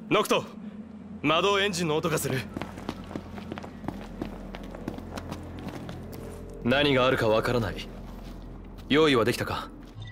ノクト、魔導エンジンの音がする。何があるかわからない。用意はできたか？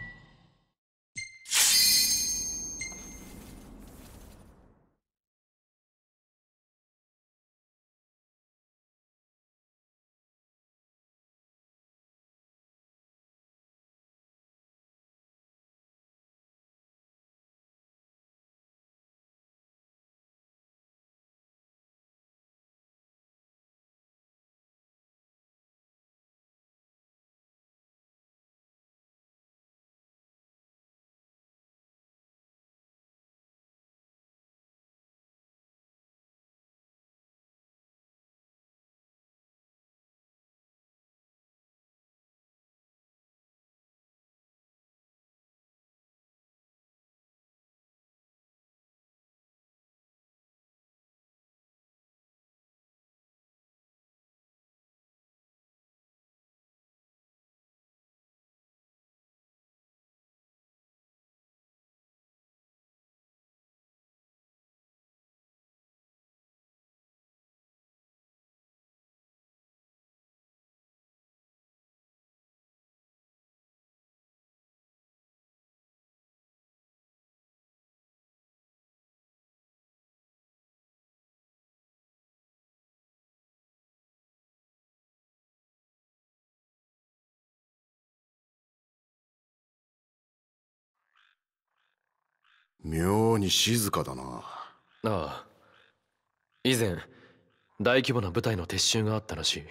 妙に静かだな。 ああ、以前大規模な部隊の撤収があったらしい。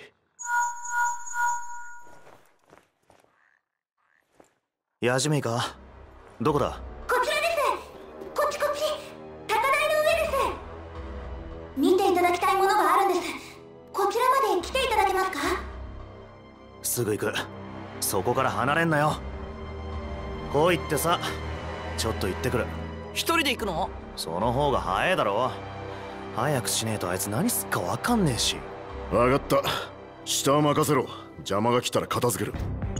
ヤジメイか？どこだ？ こちらです。こっちこっち、高台の上です。見ていただきたいものがあるんです。こちらまで来ていただけますか？ すぐ行く。そこから離れんなよ。来いってさ。ちょっと行ってくる。 一人で行くの？ その方が早いだろ。早くしねえとあいつ何すっか分かんねえし。 分かった。下は任せろ。邪魔が来たら片付ける。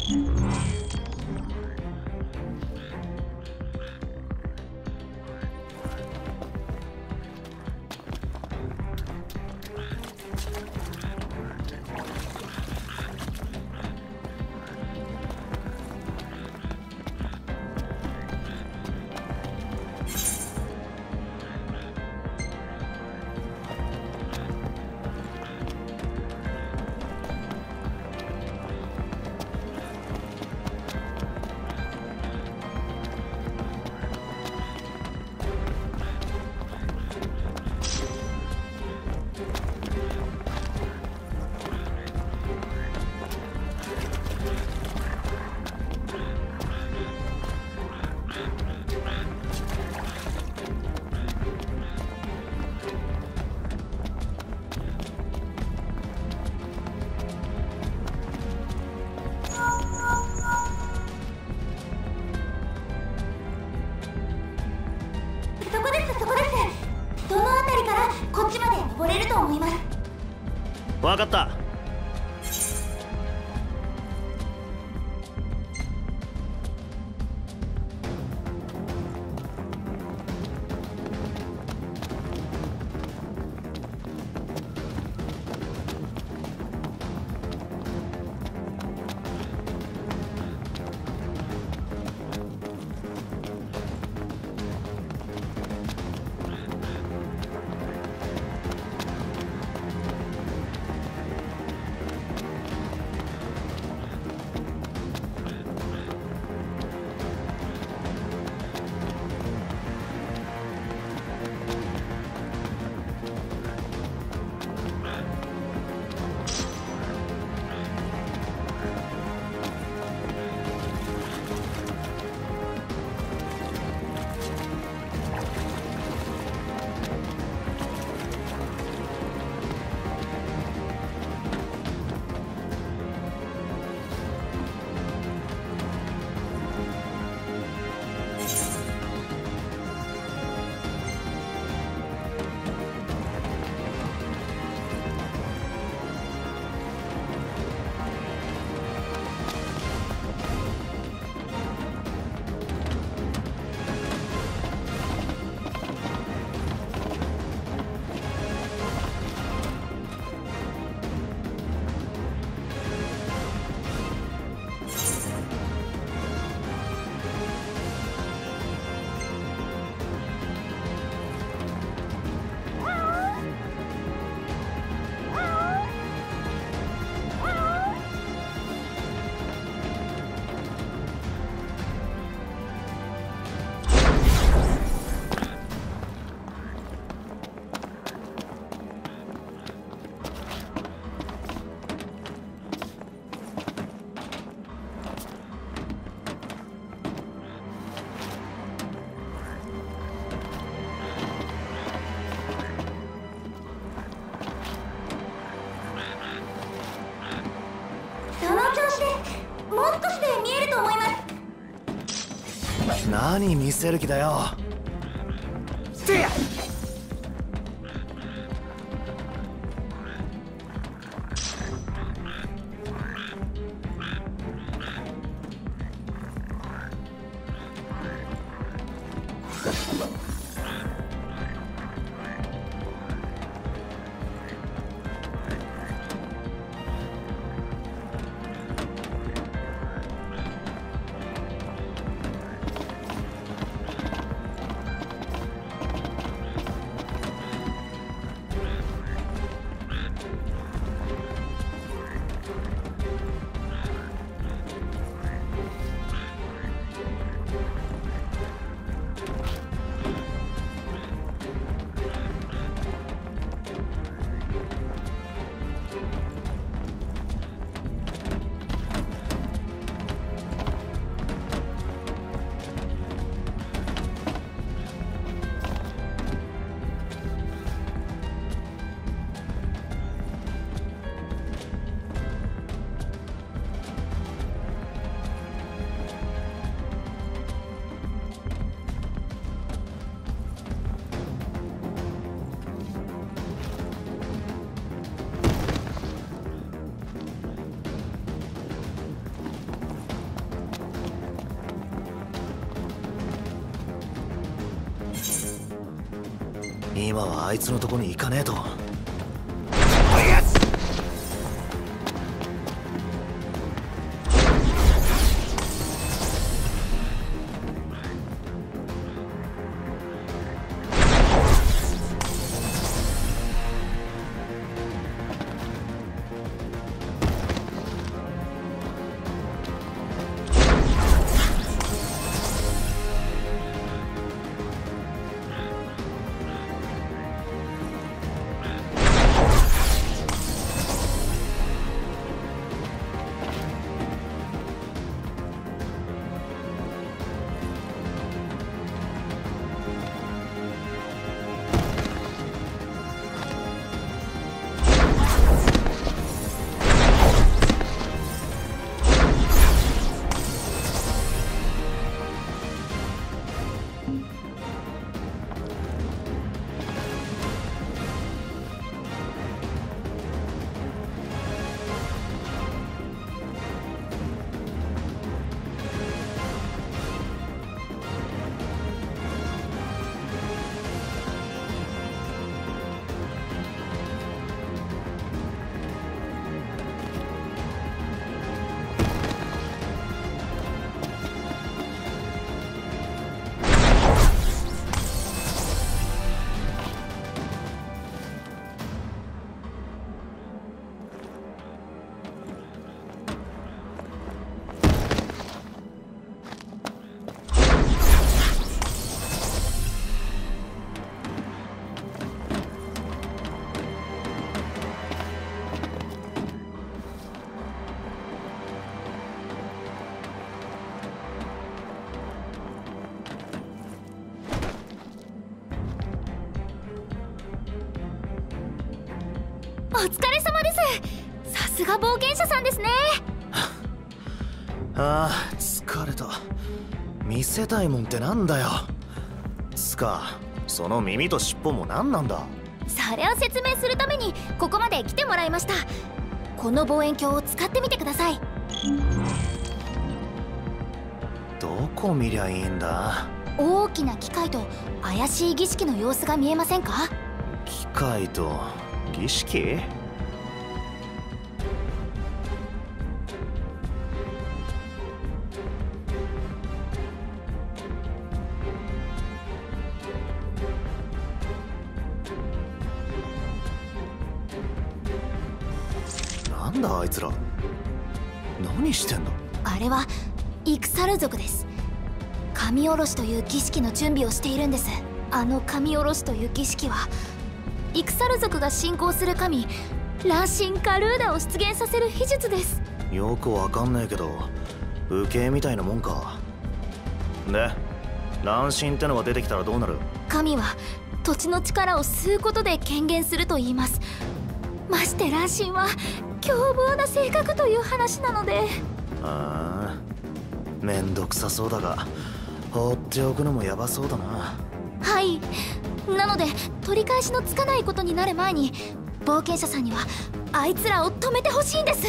分かった。 もう少しで見えると思います。 何見せる気だよ。てや今はあいつのとこに行かねえと。 お疲れ様です。さすが冒険者さんですね。 ああ、疲れた。見せたいもんってなんだよ。つか、その耳と尻尾も何なんだ。 それを説明するためにここまで来てもらいました。この望遠鏡を使ってみてください。 どこ見りゃいいんだ。 大きな機械と怪しい儀式の様子が見えませんか？ 機械と儀式？なんだあいつら、何してんの？ あれはイクサル族です。神おろしという儀式の準備をしているんです。あの神おろしという儀式はイクサル族が信仰する神ランシン・カルーダを出現させる秘術です。 よくわかんないけど武家みたいなもんか。でランシンってのが出てきたらどうなる？ 神は土地の力を吸うことで権限すると言います。ましてランシンは凶暴な性格という話なので。 ああ、めんどくさそうだが放っておくのもヤバそうだな。 はい、なので取り返しのつかないことになる前に冒険者さんにはあいつらを止めてほしいんです。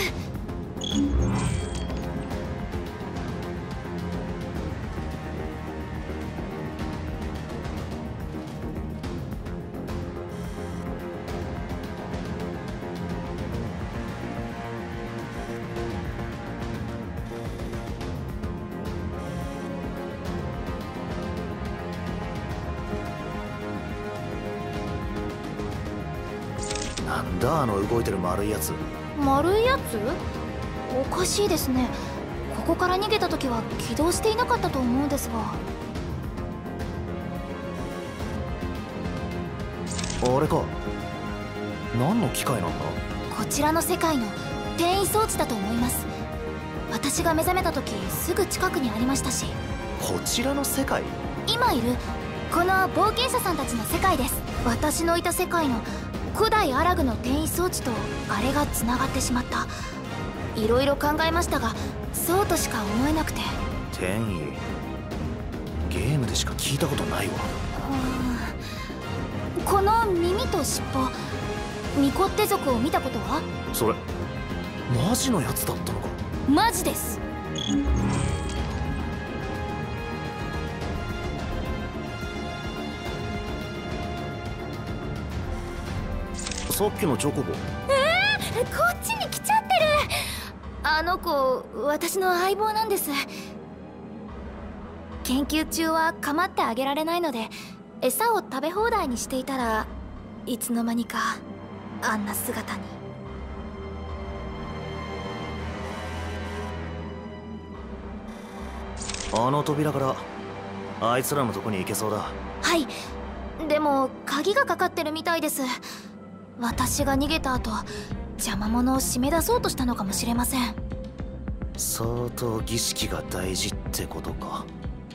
なんだあの動いてる丸いやつ。 丸いやつ？おかしいですね。ここから逃げた時は起動していなかったと思うんですが。 あれか。何の機械なんだ？ こちらの世界の転移装置だと思います。私が目覚めた時すぐ近くにありましたし。 こちらの世界？ 今いるこの冒険者さんたちの世界です。私のいた世界の古代アラグの転移装置とあれがつながってしまった。いろいろ考えましたがそうとしか思えなくて。 転移、ゲームでしか聞いたことないわ。 この耳と尻尾、ミコッテ族を見たことは？ それマジのやつだったのか？ マジです。 さっきのチョコボ。 こっちに来ちゃってる。あの子私の相棒なんです。研究中は構ってあげられないので餌を食べ放題にしていたらいつの間にかあんな姿に。 あの扉からあいつらのとこに行けそうだ。 はい、でも鍵がかかってるみたいです。私が逃げた後邪魔者を締め出そうとしたのかもしれません。 相当儀式が大事ってことか。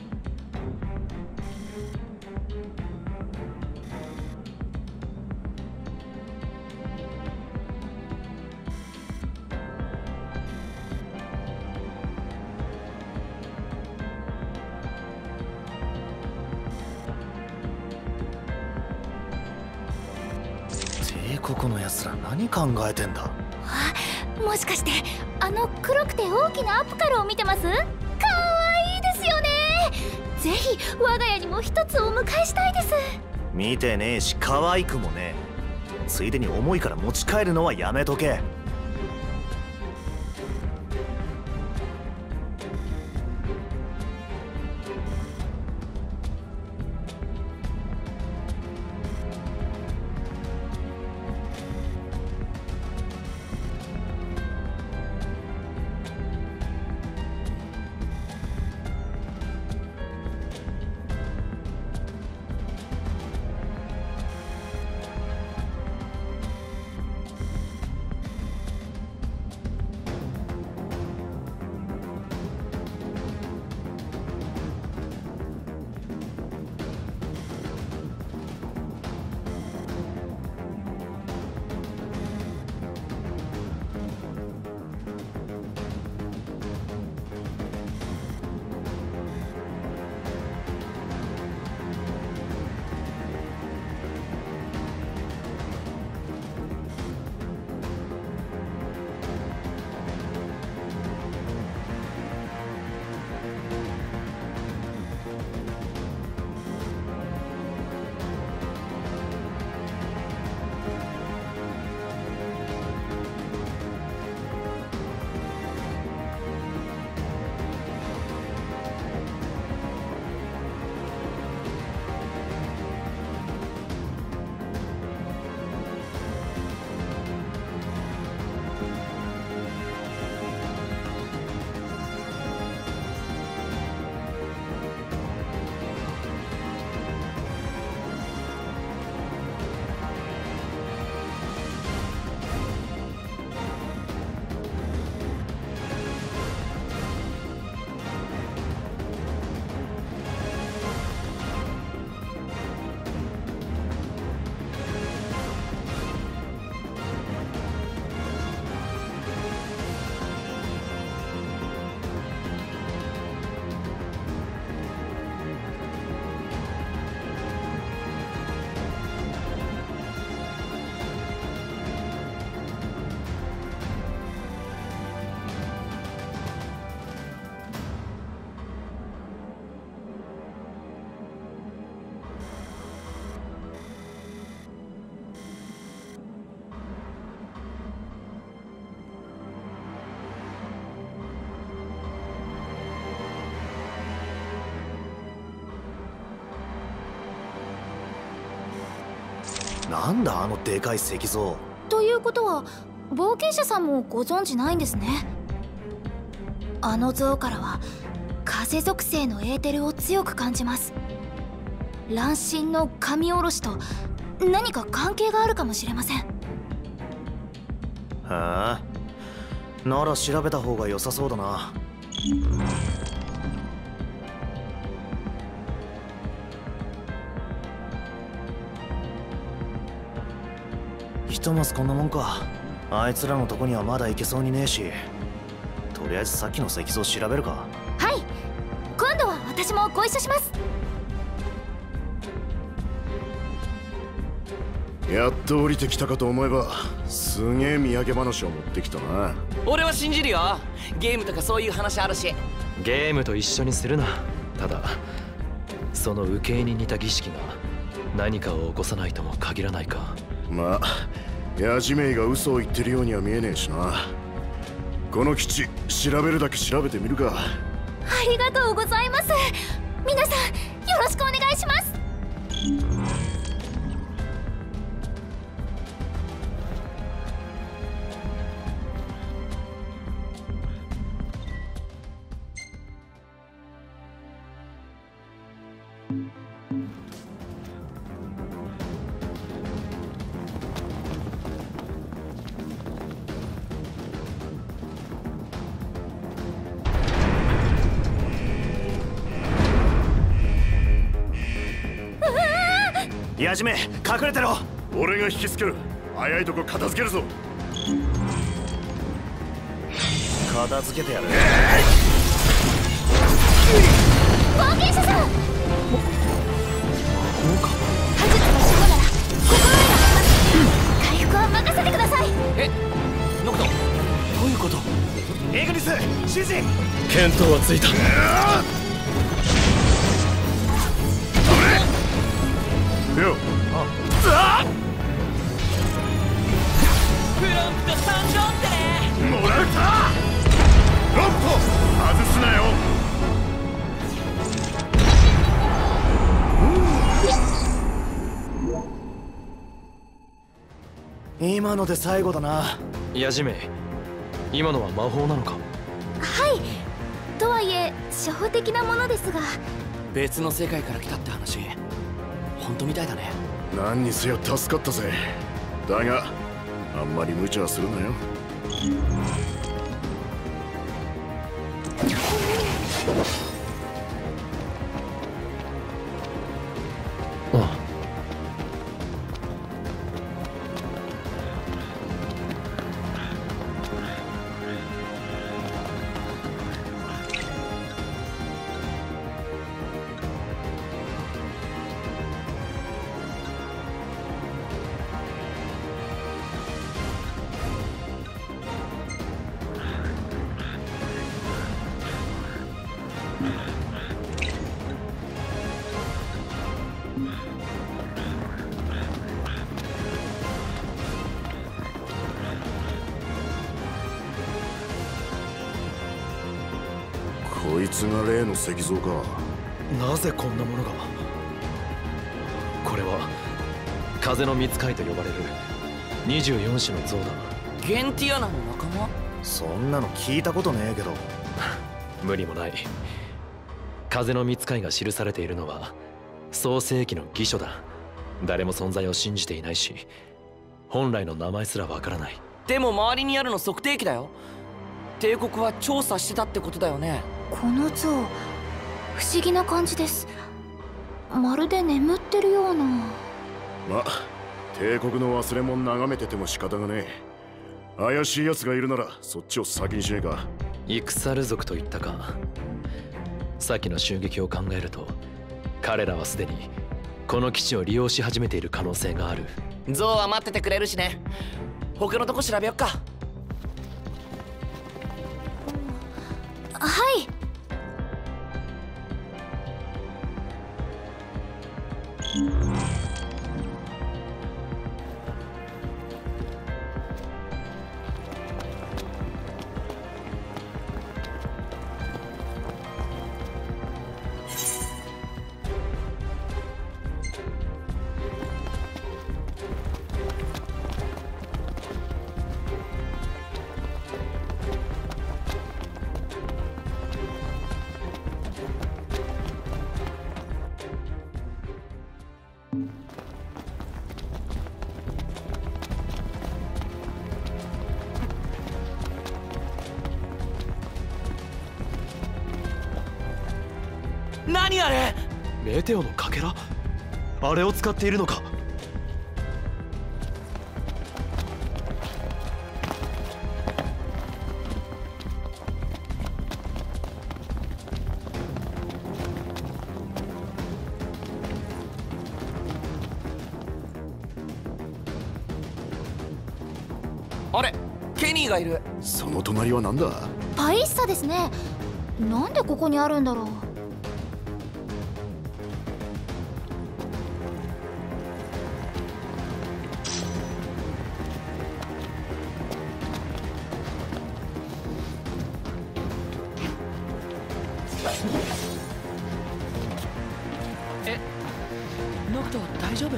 帝国のやつら何考えてんだ。 もしかしてあの黒くて大きなアプカルを見てます？かわいいですよね。ぜひ我が家にも一つお迎えしたいです。 見てねえし可愛くもねえ。ついでに重いから持ち帰るのはやめとけ。 なんだあのでかい石像。 ということは冒険者さんもご存知ないんですね。あの像からは風属性のエーテルを強く感じます。乱心の神おろしと何か関係があるかもしれません。 へえ、なら調べた方が良さそうだな。ひとまずこんなもんか。あいつらのとこにはまだ行けそうにねえし、とりあえずさっきの石像調べるか。 はい、今度は私もご一緒します。 やっと降りてきたかと思えば、すげえ土産話を持ってきたな。 俺は信じるよ。ゲームとかそういう話あるし。 ゲームと一緒にするな。ただその受け入に似た儀式が何かを起こさないとも限らないか。 まあヤジメイが嘘を言ってるようには見えねえしな。この基地調べるだけ調べてみるか。 ありがとうございます。皆さんよろしくお願いします。 やじめ、隠れてろ。 俺が引きつける。早いとこ片付けるぞ。 片付けてやる。 冒険者さん、魔術の守護なら心得があります。回復は任せてください。 ノクト、どういうこと？ エグニス、指示。 見当はついた。 よっ、 プロンプト参上ってね。 もらうた。ロット外すなよ。 今ので最後だな。 ヤジメイ、今のは魔法なのか？ はい、とはいえ初歩的なものですが。 別の世界から来たって話、本当みたいだね。 何にせよ助かったぜ。だがあんまり無茶するなよ。 ああ、 こいつが例の石像か。 なぜこんなものが。これは風の御使いと呼ばれる24種の像だ。 ゲンティアナの仲間？ そんなの聞いたことねえけど。 無理もない。風の御使いが記されているのは創世記の義書だ。誰も存在を信じていないし、本来の名前すらわからない。 でも周りにあるの測定器だよ。帝国は調査してたってことだよね。 この像不思議な感じです。まるで眠ってるような。 ま、帝国の忘れ物眺めてても仕方がねえ。怪しい奴がいるならそっちを先にしねえか。 イクサル族と言ったか。先の襲撃を考えると彼らはすでにこの基地を利用し始めている可能性がある。 像は待っててくれるしね。他のとこ調べよっか。 はい。 何あれ。 メテオのかけら、あれを使っているのか。 あれ、ケニーがいる。 その隣は何だ。 パイッサですね。なんでここにあるんだろう。 ノクト大丈夫？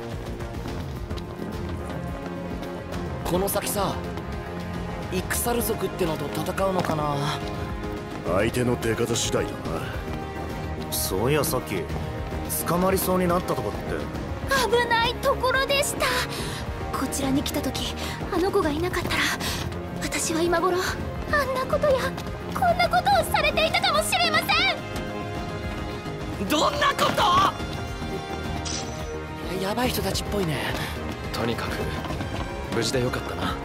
この先さ、イクサル族ってのと戦うのかな。 相手の出方次第だな。 そういやさっき捕まりそうになったとこって危ないところでした。こちらに来た時あの子がいなかったら、私は今頃あんなことやこんなことをされていたかもしれません。 どんなこと？やばい人たちっぽいね。 とにかく無事でよかったな。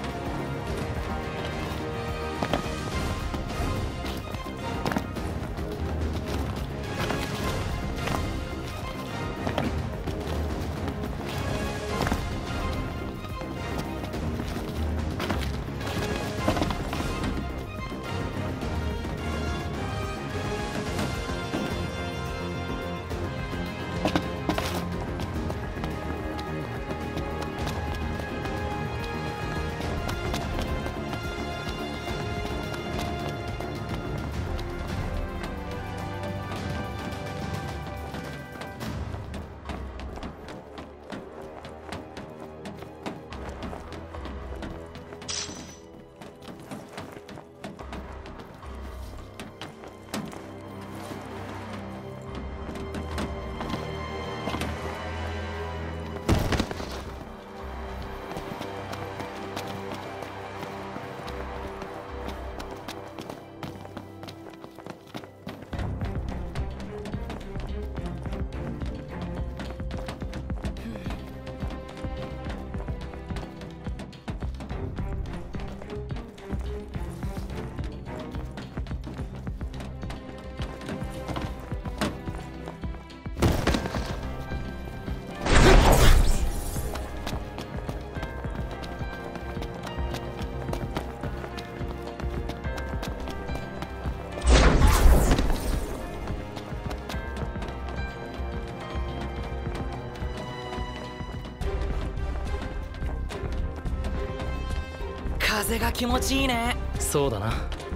風が気持ちいいね。 そうだな。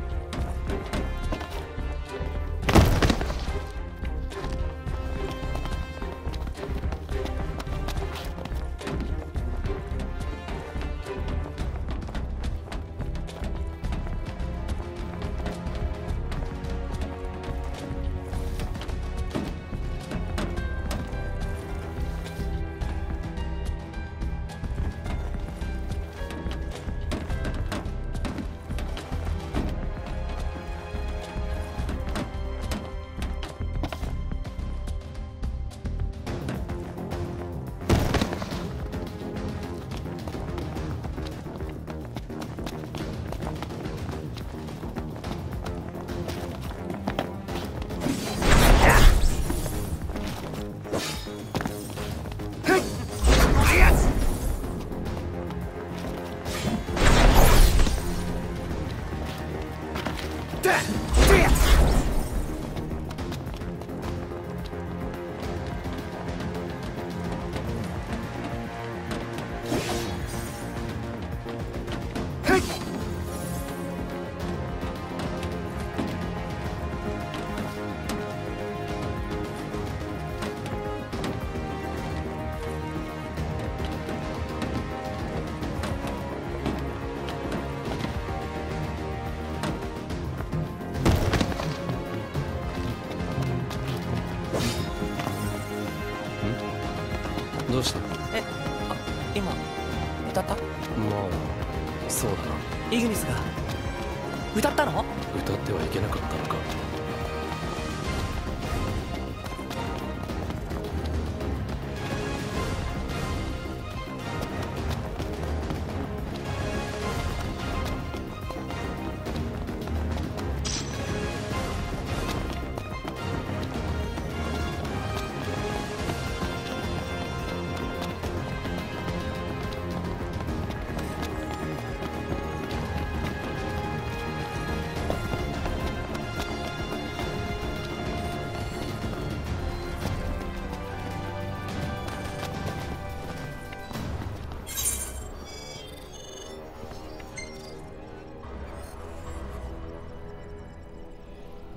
どうした？ 今歌った？ まあそうだな。 イグニスが歌ったの？ 歌ってはいけなかったのか。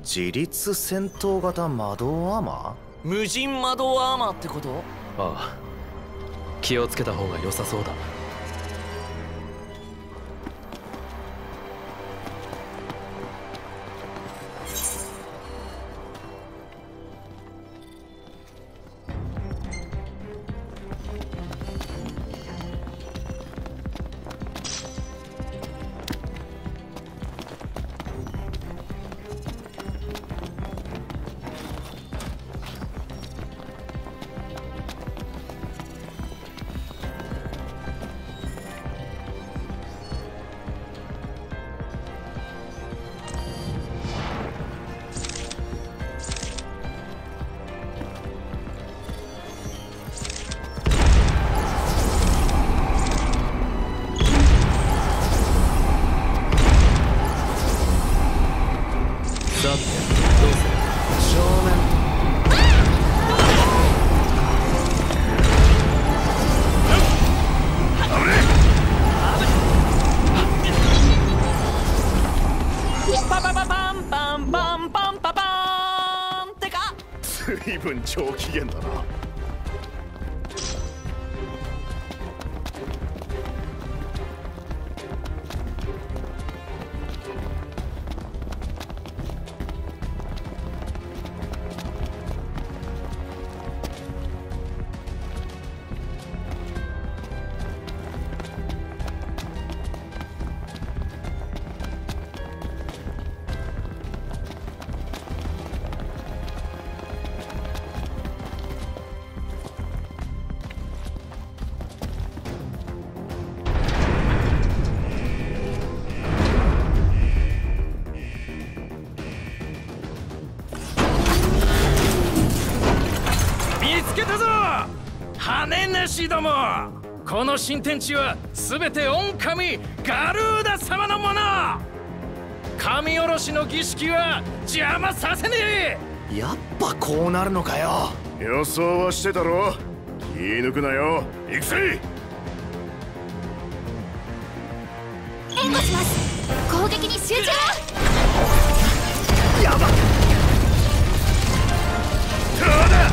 自立戦闘型魔導アーマ無人魔導アーマーってこと？ ああ、気をつけた方が良さそうだ。 随分上機嫌だな。 ども、この新天地は全て御神ガルーダ様のもの。神下ろしの儀式は邪魔させねえ。やっぱこうなるのかよ。 予想はしてたろ。気抜くなよ。行くぜ。 援護します。攻撃に集中。 やばっ。 どうだ。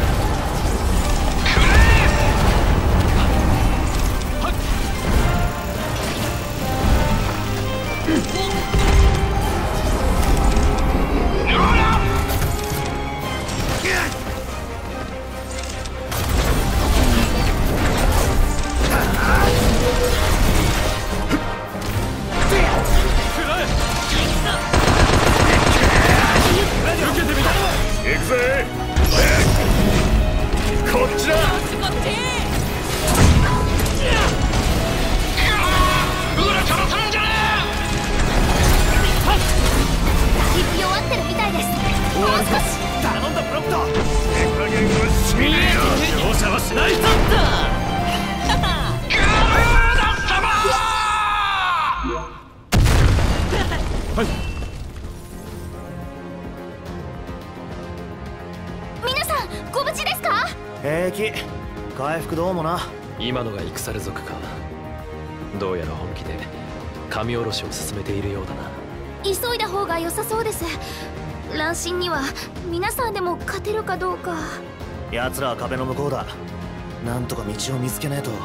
回復どうもな。 今のがイクサル族か。どうやら本気で神下ろしを進めているようだな。 急いだ方が良さそうです。乱心には皆さんでも勝てるかどうか。 奴らは壁の向こうだ。なんとか道を見つけねえと。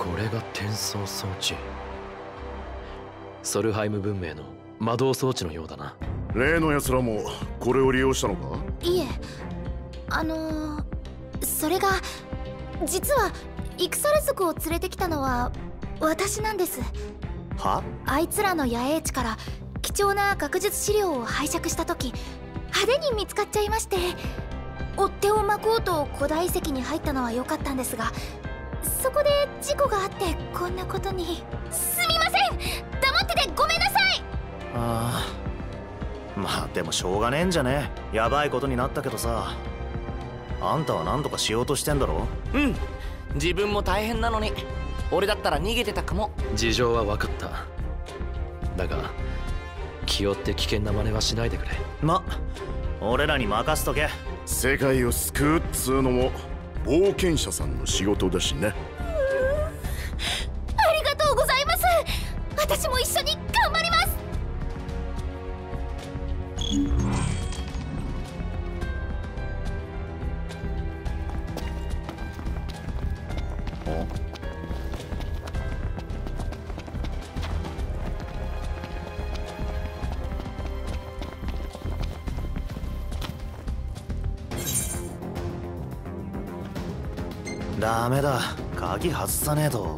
これが転送装置。ソルハイム文明の魔導装置のようだな。 例の奴らもこれを利用したのか？ いえ、それが実はイクサル族を連れてきたのは私なんです。 は？ あいつらの野営地から貴重な学術資料を拝借した時、派手に見つかっちゃいまして、追っ手を巻こうと古代遺跡に入ったのは良かったんですが、そこで事故があってこんなことに。すみません、黙っててごめんなさい。 ああ、まあでもしょうがねえんじゃね。やばいことになったけどさ。あんたは何とかしようとしてんだろ？ うん、自分も大変なのに。俺だったら逃げてたかも。 事情は分かった。だが気負って危険な真似はしないでくれ。 ま、俺らに任せとけ。 世界を救うっつうのも冒険者さんの仕事だしね。 ありがとうございます。私も一緒に頑張ります。 ダメだ、鍵外さねえと。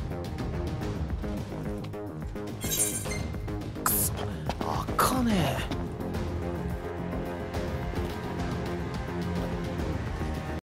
くそ、開かねえ。